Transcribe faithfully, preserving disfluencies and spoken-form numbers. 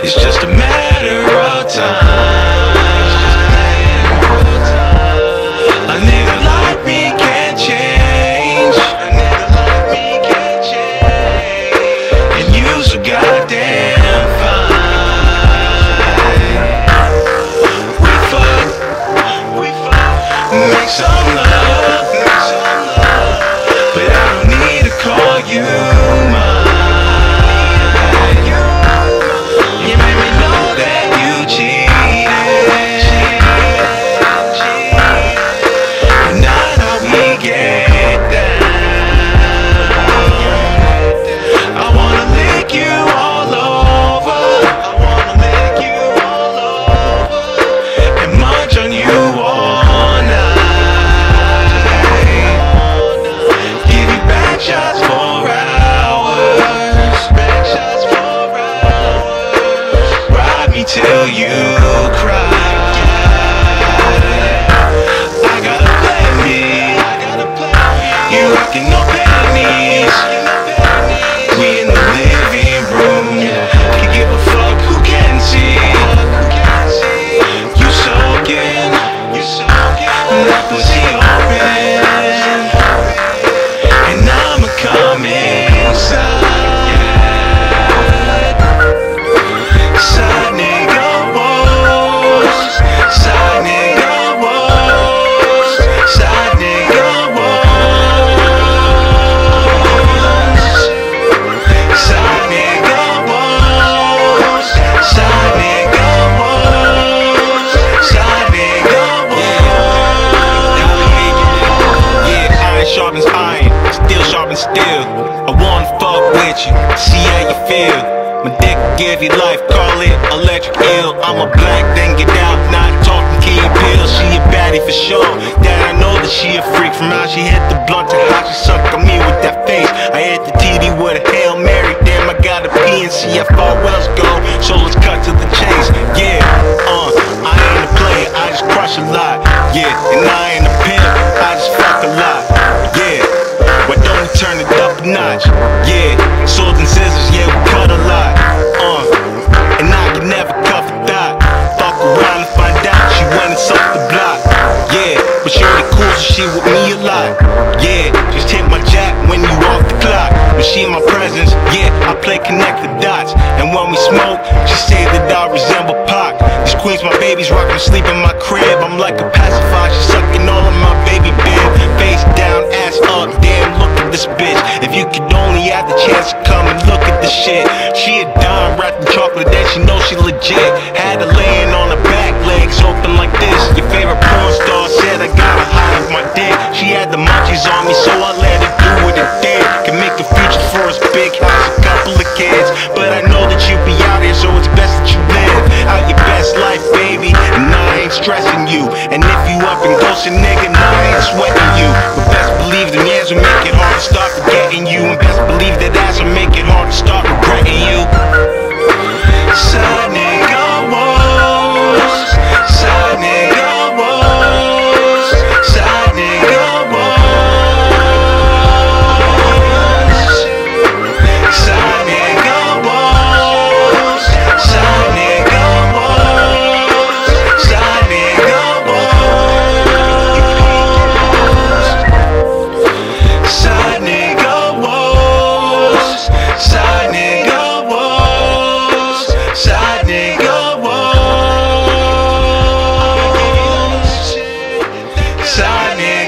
It's just a matter of time. A nigga like me can't change. A nigga like me can't change. And you so goddamn fine. We fuck, we fuck, make some love, make some love. But I don't need to call you mine. You made me know that you cheated. But not how we get down. I wanna lick you all over. I wanna lick you all over and munch on you all night. Give you back shots for hours. Back shots for hours. Ride me till you cry. I gotta play me. I gotta play me. You rockin' no panties. We in the living room. Can give a fuck who can see. You soaking. You soaking. That pussy open. And I'ma come inside. Side nigga woes. Side nigga woes. Side nigga woes. Side nigga woes. Side nigga woes. Side nigga woes. Yeah, iron sharpens iron, steel sharpens steel. I wanna fuck with you, see how you feel. My dick give you life, call it electric eel. I'm a black, then get out, not talking key pills. She a baddie for sure, that I know that she a freak. From how she hit the blunt to how she suck on me with that face. I hit the T D with a Hail Mary, damn I got a P and see how far wells go. So let's cut to the chase, yeah, uh, I ain't a player, I just crush a lot. Yeah, and I ain't a pimp, I just fuck a lot. Yeah, why don't we turn it up a notch? Yeah, swords and scissors, yeah we cut a lot. Uh, and I can never cuff a thought. Fuck around and find out she went and sucked the block. Yeah, but she only cool so she with me a lot. Yeah, just hit my jack when you off the clock. When she in my presence, yeah, I play connect the dots. And when we smoke, she say that I resemble Pac. These queens, my babies rockin' sleep in my crib. I'm like a pacifier, she sucking all of my baby bib. Face down, ass up, damn look at this bitch. If you could only have the chance to come and look at this shit. She a dime wrapped in chocolate, then she knows she legit. Had her laying on her back, legs open like this. Your favorite porn star said I gotta hide my dick. She had the munchies on me, so I let her do what it did. Can make a future for us, big house, a couple of kids. But I know that you be out here, so it's best that you live out your best life, baby. And I ain't stressing you. And if you up and ghostin', nigga, nah, I ain't sweating you. But best believe the years will make it hard to start forgetting you. And best believe that ass will make it hard to start regretting you. Side nigga woes. Side nigga woes. Side nigga woes. Side nigga woes. Side nigga woes. Side nigga woes. Side nigga woes. Side nigga woes. Side nigga woes. Side nigga